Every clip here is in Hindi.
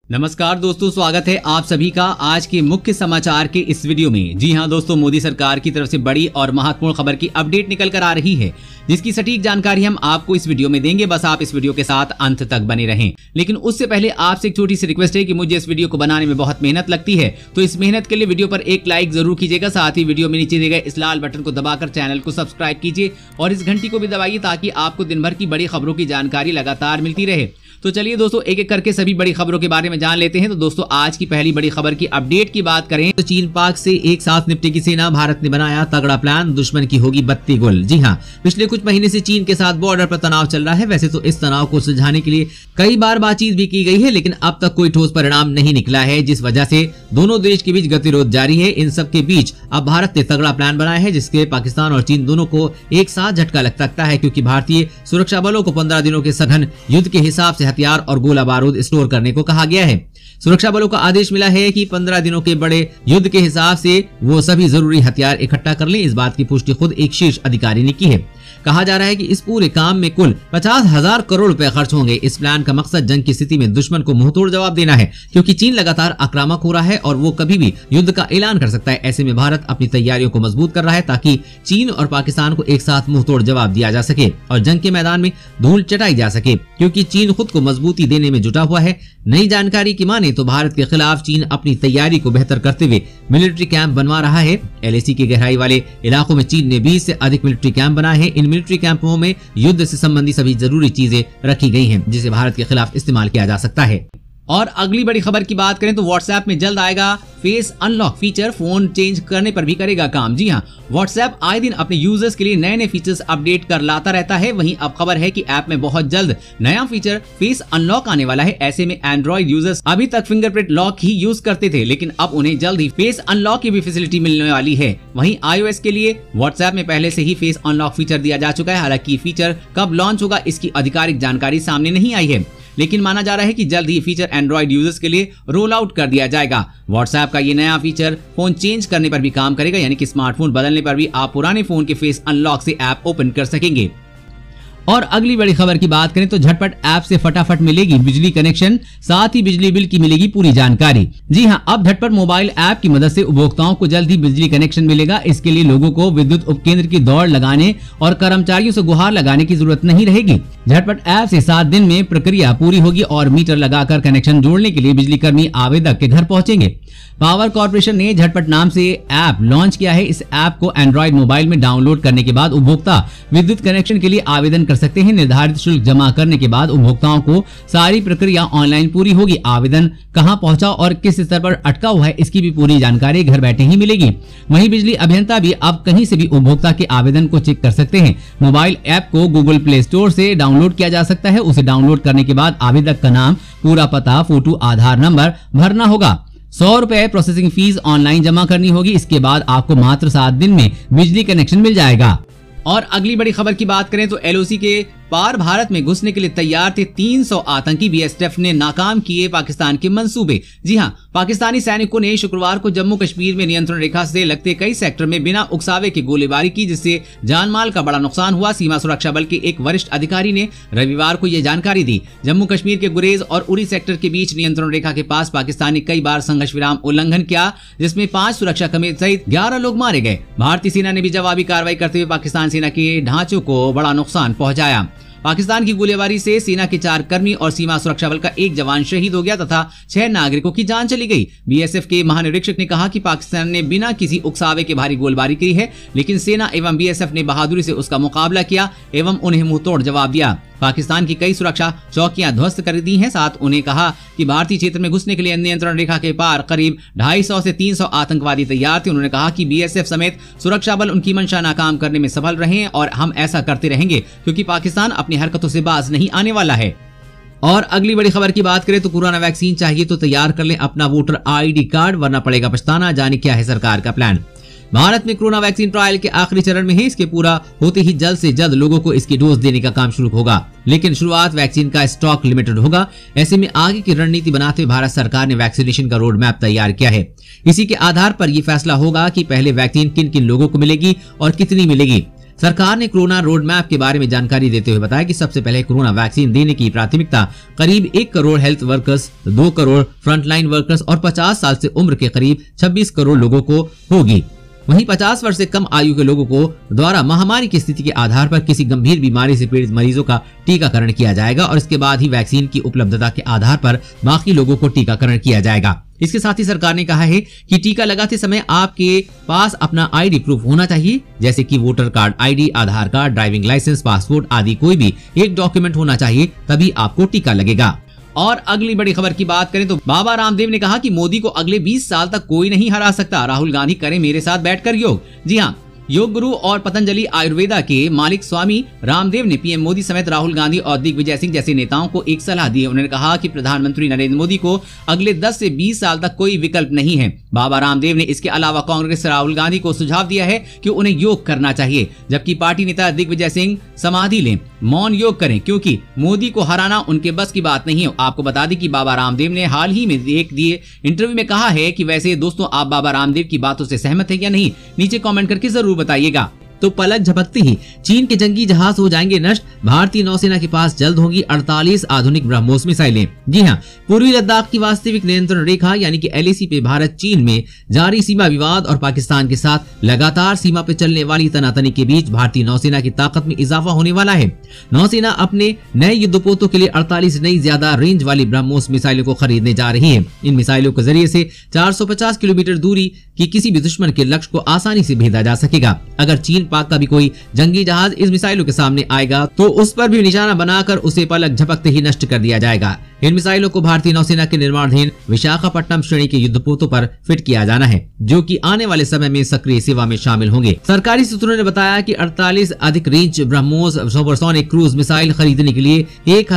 नमस्कार दोस्तों, स्वागत है आप सभी का आज के मुख्य समाचार के इस वीडियो में। जी हां दोस्तों, मोदी सरकार की तरफ से बड़ी और महत्वपूर्ण खबर की अपडेट निकल कर आ रही है, जिसकी सटीक जानकारी हम आपको इस वीडियो में देंगे। बस आप इस वीडियो के साथ अंत तक बने रहें। लेकिन उससे पहले आपसे एक छोटी सी रिक्वेस्ट है कि मुझे इस वीडियो को बनाने में बहुत मेहनत लगती है, तो इस मेहनत के लिए वीडियो पर एक लाइक जरूर कीजिएगा। साथ ही वीडियो में नीचे दिए गए इस लाल बटन को दबाकर चैनल को सब्सक्राइब कीजिए और इस घंटी को भी दबाइए ताकि आपको दिन भर की बड़ी खबरों की जानकारी लगातार मिलती रहे। तो चलिए दोस्तों, एक एक करके सभी बड़ी खबरों के बारे में जान लेते हैं। तो दोस्तों, आज की पहली बड़ी खबर की अपडेट की बात करें तो चीन पाक से एक साथ निपटेगी सेना। भारत ने बनाया तगड़ा प्लान, दुश्मन की होगी बत्ती गुल। जी हां, पिछले कुछ महीने से चीन के साथ बॉर्डर पर तनाव चल रहा है। वैसे तो इस तनाव को सुलझाने के लिए कई बार बातचीत भी की गई है, लेकिन अब तक कोई ठोस परिणाम नहीं निकला है, जिस वजह से दोनों देश के बीच गतिरोध जारी है। इन सब के बीच अब भारत ने तगड़ा प्लान बनाया है, जिसके पाकिस्तान और चीन दोनों को एक साथ झटका लग सकता है, क्योंकि भारतीय सुरक्षा बलों को 15 दिनों के सघन युद्ध के हिसाब से हथियार और गोला बारूद स्टोर करने को कहा गया है। सुरक्षा बलों का आदेश मिला है कि 15 दिनों के बड़े युद्ध के हिसाब से वो सभी जरूरी हथियार इकट्ठा कर लें। इस बात की पुष्टि खुद एक शीर्ष अधिकारी ने की है। कहा जा रहा है कि इस पूरे काम में कुल 50,000 करोड़ रुपए खर्च होंगे। इस प्लान का मकसद जंग की स्थिति में दुश्मन को मुंहतोड़ जवाब देना है, क्योंकि चीन लगातार आक्रामक हो रहा है और वो कभी भी युद्ध का ऐलान कर सकता है। ऐसे में भारत अपनी तैयारियों को मजबूत कर रहा है ताकि चीन और पाकिस्तान को एक साथ मुंहतोड़ जवाब दिया जा सके और जंग के मैदान में धूल चटाई जा सके, क्योंकि चीन खुद को मजबूती देने में जुटा हुआ है। नई जानकारी की माने तो भारत के खिलाफ चीन अपनी तैयारी को बेहतर करते हुए मिलिट्री कैंप बनवा रहा है। LAC के गहराई वाले इलाकों में चीन ने 20 से अधिक मिलिट्री कैंप बनाए हैं। इन मिलिट्री कैंपों में युद्ध से संबंधी सभी जरूरी चीजें रखी गई हैं, जिसे भारत के खिलाफ इस्तेमाल किया जा सकता है। और अगली बड़ी खबर की बात करें तो व्हाट्सएप में जल्द आएगा face unlock feature, phone change करने पर भी करेगा काम। जी हां, व्हाट्सएप आए दिन अपने यूजर्स के लिए नए नए फीचर्स अपडेट कर लाता रहता है। वहीं अब खबर है कि ऐप में बहुत जल्द नया फीचर फेस अनलॉक आने वाला है। ऐसे में एंड्रॉइड यूजर्स अभी तक फिंगरप्रिंट लॉक ही यूज करते थे, लेकिन अब उन्हें जल्द ही फेस अनलॉक की भी फैसिलिटी मिलने वाली है। वहीं iOS के लिए व्हाट्सएप में पहले से ही फेस अनलॉक फीचर दिया जा चुका है। हालांकि फीचर कब लॉन्च होगा इसकी आधिकारिक जानकारी सामने नहीं आई है, लेकिन माना जा रहा है कि जल्द ही फीचर एंड्रॉइड यूजर्स के लिए रोल आउट कर दिया जाएगा। व्हाट्सएप का ये नया फीचर फोन चेंज करने पर भी काम करेगा, यानी कि स्मार्टफोन बदलने पर भी आप पुराने फोन के फेस अनलॉक से ऐप ओपन कर सकेंगे। और अगली बड़ी खबर की बात करें तो झटपट ऐप से फटाफट मिलेगी बिजली कनेक्शन, साथ ही बिजली बिल की मिलेगी पूरी जानकारी। जी हां, अब झटपट मोबाइल ऐप की मदद से उपभोक्ताओं को जल्द ही बिजली कनेक्शन मिलेगा। इसके लिए लोगों को विद्युत उपकेंद्र की दौड़ लगाने और कर्मचारियों से गुहार लगाने की जरूरत नहीं रहेगी। झटपट ऐप से 7 दिन में प्रक्रिया पूरी होगी और मीटर लगाकर कनेक्शन जोड़ने के लिए बिजली कर्मी आवेदक के घर पहुंचेंगे। पावर कॉर्पोरेशन ने झटपट नाम से ऐप लॉन्च किया है। इस ऐप को एंड्रॉइड मोबाइल में डाउनलोड करने के बाद उपभोक्ता विद्युत कनेक्शन के लिए आवेदन कर सकते हैं। निर्धारित शुल्क जमा करने के बाद उपभोक्ताओं को सारी प्रक्रिया ऑनलाइन पूरी होगी। आवेदन कहां पहुंचा और किस स्तर पर अटका हुआ है, इसकी भी पूरी जानकारी घर बैठे ही मिलेगी। वहीं बिजली अभियंता भी अब कहीं से भी उपभोक्ता के आवेदन को चेक कर सकते हैं। मोबाइल ऐप को गूगल प्ले स्टोर से डाउनलोड किया जा सकता है। उसे डाउनलोड करने के बाद आवेदक का नाम, पूरा पता, फोटो, आधार नंबर भरना होगा। 100 रुपए प्रोसेसिंग फीस ऑनलाइन जमा करनी होगी। इसके बाद आपको मात्र 7 दिन में बिजली कनेक्शन मिल जाएगा। और अगली बड़ी खबर की बात करें तो LOC के पार भारत में घुसने के लिए तैयार थे 300 आतंकी। BSF ने नाकाम किए पाकिस्तान के मंसूबे। जी हां, पाकिस्तानी सैनिकों ने शुक्रवार को जम्मू कश्मीर में नियंत्रण रेखा से लगते कई सेक्टर में बिना उकसावे के गोलीबारी की, जिससे जानमाल का बड़ा नुकसान हुआ। सीमा सुरक्षा बल के एक वरिष्ठ अधिकारी ने रविवार को यह जानकारी दी। जम्मू कश्मीर के गुरेज और उरी सेक्टर के बीच नियंत्रण रेखा के पास पाकिस्तान ने कई बार संघर्ष विराम उल्लंघन किया, जिसमें 5 सुरक्षा कर्मी सहित 11 लोग मारे गए। भारतीय सेना ने भी जवाबी कार्रवाई करते हुए पाकिस्तान सेना के ढांचों को बड़ा नुकसान पहुंचाया। पाकिस्तान की गोलीबारी से सेना के 4 कर्मी और सीमा सुरक्षा बल का 1 जवान शहीद हो गया तथा 6 नागरिकों की जान चली गई। BSF के महानिरीक्षक ने कहा कि पाकिस्तान ने बिना किसी उकसावे के भारी गोलीबारी की है, लेकिन सेना एवं BSF ने बहादुरी से उसका मुकाबला किया एवं उन्हें मुंहतोड़ जवाब दिया। पाकिस्तान की कई सुरक्षा चौकियां ध्वस्त कर दी हैं। साथ उन्हें कहा कि भारतीय क्षेत्र में घुसने के लिए नियंत्रण रेखा के पार करीब 250 से 300 आतंकवादी तैयार थे। उन्होंने कहा कि BSF समेत सुरक्षा बल उनकी मंशा नाकाम करने में सफल रहे हैं और हम ऐसा करते रहेंगे, क्योंकि पाकिस्तान अपनी हरकतों से बाज नहीं आने वाला है। और अगली बड़ी खबर की बात करें तो कोरोना वैक्सीन चाहिए तो तैयार कर लें अपना वोटर ID कार्ड, वरना पड़ेगा पछताना। जाने क्या है सरकार का प्लान। भारत में कोरोना वैक्सीन ट्रायल के आखिरी चरण में है। इसके पूरा होते ही जल्द से जल्द लोगों को इसकी डोज देने का काम शुरू होगा, लेकिन शुरुआत वैक्सीन का स्टॉक लिमिटेड होगा। ऐसे में आगे की रणनीति बनाते हुए भारत सरकार ने वैक्सीनेशन का रोड मैप तैयार किया है। इसी के आधार पर यह फैसला होगा कि पहले वैक्सीन किन किन लोगों को मिलेगी और कितनी मिलेगी। सरकार ने कोरोना रोड मैप के बारे में जानकारी देते हुए बताया कि सबसे पहले कोरोना वैक्सीन देने की प्राथमिकता करीब 1 crore health workers, 2 crore frontline workers और 50 साल से उम्र के करीब 26 करोड़ लोगों को होगी। वहीं 50 वर्ष से कम आयु के लोगों को द्वारा महामारी की स्थिति के आधार पर किसी गंभीर बीमारी से पीड़ित मरीजों का टीकाकरण किया जाएगा और इसके बाद ही वैक्सीन की उपलब्धता के आधार पर बाकी लोगों को टीकाकरण किया जाएगा। इसके साथ ही सरकार ने कहा है कि टीका लगाते समय आपके पास अपना आईडी प्रूफ होना चाहिए, जैसे कि voter card ID, Aadhaar card, driving licence, passport आदि कोई भी एक डॉक्यूमेंट होना चाहिए, तभी आपको टीका लगेगा। और अगली बड़ी खबर की बात करें तो बाबा रामदेव ने कहा कि मोदी को अगले 20 साल तक कोई नहीं हरा सकता, राहुल गांधी करें मेरे साथ बैठकर योग। जी हाँ, योग गुरु और पतंजलि आयुर्वेदा के मालिक स्वामी रामदेव ने पीएम मोदी समेत राहुल गांधी और दिग्विजय सिंह जैसे नेताओं को एक सलाह दी है। उन्होंने कहा कि प्रधानमंत्री नरेंद्र मोदी को अगले 10 से 20 साल तक कोई विकल्प नहीं है। बाबा रामदेव ने इसके अलावा कांग्रेस राहुल गांधी को सुझाव दिया है कि उन्हें योग करना चाहिए, जबकि पार्टी नेता दिग्विजय सिंह समाधि लें, मौन योग करें, क्योंकि मोदी को हराना उनके बस की बात नहीं है। आपको बता दें कि बाबा रामदेव ने हाल ही में एक दिए इंटरव्यू में कहा है कि वैसे दोस्तों आप बाबा रामदेव की बातों से सहमत हैं या नहीं, नीचे कमेंट करके जरूर बताइएगा। तो पलक झपकते ही चीन के जंगी जहाज हो जाएंगे नष्ट, भारतीय नौसेना के पास जल्द होंगी 48 आधुनिक ब्रह्मोस मिसाइलें। जी हां, पूर्वी लद्दाख की वास्तविक नियंत्रण रेखा यानी कि LAC पे भारत चीन में जारी सीमा विवाद और पाकिस्तान के साथ लगातार सीमा पे चलने वाली तनातनी के बीच भारतीय नौसेना की ताकत में इजाफा होने वाला है। नौसेना अपने नए युद्धपोतों के लिए 48 नई ज्यादा रेंज वाली ब्रह्मोस मिसाइलों को खरीदने जा रही है। इन मिसाइलों के जरिए से 450 किलोमीटर दूरी की किसी भी दुश्मन के लक्ष्य को आसानी से भेजा जा सकेगा। अगर चीन पाक का भी कोई जंगी जहाज इस मिसाइलों के सामने आएगा तो उस पर भी निशाना बनाकर उसे पलक झपकते ही नष्ट कर दिया जाएगा। इन मिसाइलों को भारतीय नौसेना के निर्माणाधीन विशाखापट्टनम श्रेणी के युद्धपोतों पर फिट किया जाना है, जो कि आने वाले समय में सक्रिय सेवा में शामिल होंगे। सरकारी सूत्रों ने बताया कि 48 अधिक range BrahMos supersonic cruise missile खरीदने के लिए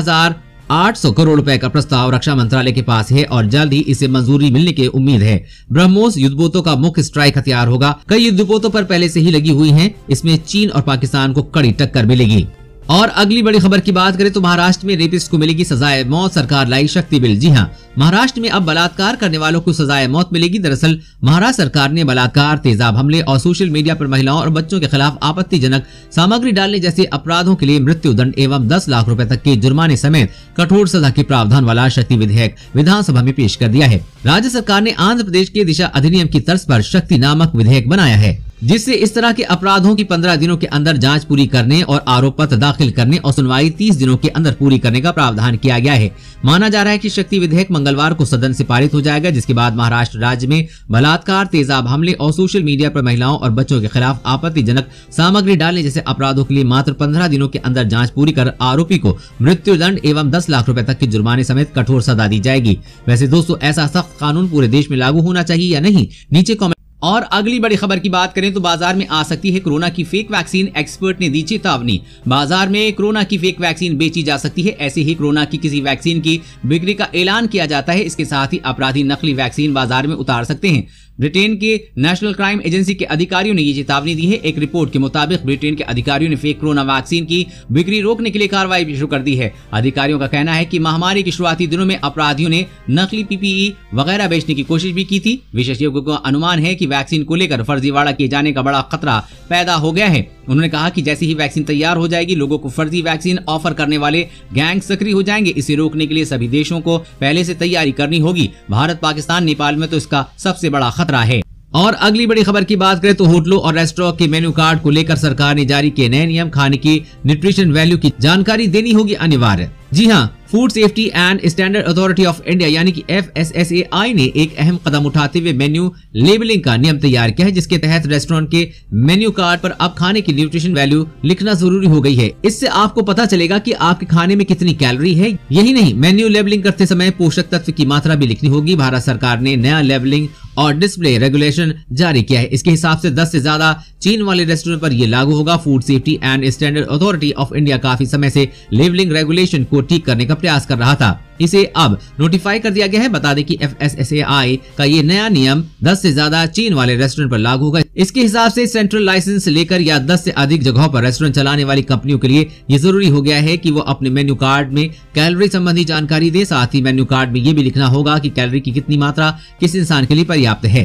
1800 करोड़ रुपए का प्रस्ताव रक्षा मंत्रालय के पास है और जल्द ही इसे मंजूरी मिलने की उम्मीद है। ब्रह्मोस युद्धपोतों का मुख्य स्ट्राइक हथियार होगा। कई युद्धपोतों पर पहले से ही लगी हुई हैं। इसमें चीन और पाकिस्तान को कड़ी टक्कर मिलेगी। और अगली बड़ी खबर की बात करें तो महाराष्ट्र में रेपिस्ट को मिलेगी सजाए मौत, सरकार लाई शक्ति बिल। जी हां, महाराष्ट्र में अब बलात्कार करने वालों को सजाए मौत मिलेगी। दरअसल महाराष्ट्र सरकार ने बलात्कार, तेजाब हमले और सोशल मीडिया पर महिलाओं और बच्चों के खिलाफ आपत्तिजनक सामग्री डालने जैसे अपराधों के लिए मृत्यु दंड एवं 10 लाख रुपए तक के जुर्माने समेत कठोर सजा के प्रावधान वाला शक्ति विधेयक विधानसभा में पेश कर दिया है। राज्य सरकार ने आंध्र प्रदेश के दिशा अधिनियम की तर्ज पर शक्ति नामक विधेयक बनाया है, जिससे इस तरह के अपराधों की 15 दिनों के अंदर जांच पूरी करने और आरोप पत्र दाखिल करने और सुनवाई 30 दिनों के अंदर पूरी करने का प्रावधान किया गया है। माना जा रहा है कि शक्ति विधेयक मंगलवार को सदन से पारित हो जाएगा, जिसके बाद महाराष्ट्र राज्य में बलात्कार, तेजाब हमले और सोशल मीडिया पर महिलाओं और बच्चों के खिलाफ आपत्तिजनक सामग्री डालने जैसे अपराधों के लिए मात्र 15 दिनों के अंदर जांच पूरी कर आरोपी को मृत्यु दंड एवं 10 लाख रुपए तक के जुर्माने समेत कठोर सजा दी जाएगी। वैसे दोस्तों, ऐसा सख्त कानून पूरे देश में लागू होना चाहिए या नहीं, नीचे कमेंट। और अगली बड़ी खबर की बात करें तो बाजार में आ सकती है कोरोना की फेक वैक्सीन, एक्सपर्ट ने दी चेतावनी। बाजार में कोरोना की फेक वैक्सीन बेची जा सकती है। ऐसे ही कोरोना की किसी वैक्सीन की बिक्री का ऐलान किया जाता है। इसके साथ ही अपराधी नकली वैक्सीन बाजार में उतार सकते हैं। ब्रिटेन के नेशनल क्राइम एजेंसी के अधिकारियों ने ये चेतावनी दी है। एक रिपोर्ट के मुताबिक ब्रिटेन के अधिकारियों ने फेक कोरोना वैक्सीन की बिक्री रोकने के लिए कार्रवाई भी शुरू कर दी है। अधिकारियों का कहना है कि महामारी के शुरुआती दिनों में अपराधियों ने नकली PPE वगैरह बेचने की कोशिश भी की थी। विशेषज्ञों का अनुमान है कि वैक्सीन को लेकर फर्जीवाड़ा किए जाने का बड़ा खतरा पैदा हो गया है। उन्होंने कहा कि जैसे ही वैक्सीन तैयार हो जाएगी, लोगों को फर्जी वैक्सीन ऑफर करने वाले गैंग सक्रिय हो जाएंगे। इसे रोकने के लिए सभी देशों को पहले से तैयारी करनी होगी। भारत, पाकिस्तान, नेपाल में तो इसका सबसे बड़ा खतरा है। और अगली बड़ी खबर की बात करें तो होटलों और रेस्टोरेंट के मेन्यू कार्ड को लेकर सरकार ने जारी किए नए नियम। खाने की न्यूट्रिशन वैल्यू की जानकारी देनी होगी अनिवार्य। जी हां, food safety and standard authority of India यानी कि FSSAI ने एक अहम कदम उठाते हुए मेन्यू लेबलिंग का नियम तैयार किया है, जिसके तहत रेस्टोरेंट के मेन्यू कार्ड पर अब खाने की न्यूट्रिशन वैल्यू लिखना जरूरी हो गई है। इससे आपको पता चलेगा कि आपके खाने में कितनी कैलोरी है। यही नहीं, मेन्यू लेबलिंग करते समय पोषक तत्व की मात्रा भी लिखनी होगी। भारत सरकार ने नया लेबलिंग और डिस्प्ले रेगुलेशन जारी किया है। इसके हिसाब से 10 से ज्यादा चीन वाले रेस्टोरेंट पर यह लागू होगा। Food safety and standard authority of India काफी समय से लेबलिंग रेगुलेशन को ठीक करने का प्रयास कर रहा था। इसे अब नोटिफाई कर दिया गया है। बता दें कि FSSAI का ये नया नियम 10 से ज्यादा चीन वाले रेस्टोरेंट पर लागू होगा। इसके हिसाब से सेंट्रल लाइसेंस लेकर या 10 से अधिक जगहों पर रेस्टोरेंट चलाने वाली कंपनियों के लिए ये जरूरी हो गया है कि वो अपने मेन्यू कार्ड में कैलोरी संबंधी जानकारी दे। साथ ही मेन्यू कार्ड में ये भी लिखना होगा कि कैलोरी की कितनी मात्रा किस इंसान के लिए पर्याप्त है।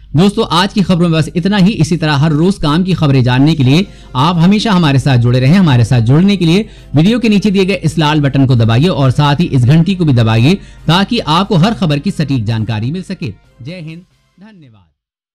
दोस्तों आज की खबरों में बस इतना ही। इसी तरह हर रोज काम की खबरें जानने के लिए आप हमेशा हमारे साथ जुड़े रहें। हमारे साथ जुड़ने के लिए वीडियो के नीचे दिए गए इस लाल बटन को दबाइए और साथ ही इस घंटी को भी दबाइए ताकि आपको हर खबर की सटीक जानकारी मिल सके। जय हिंद, धन्यवाद।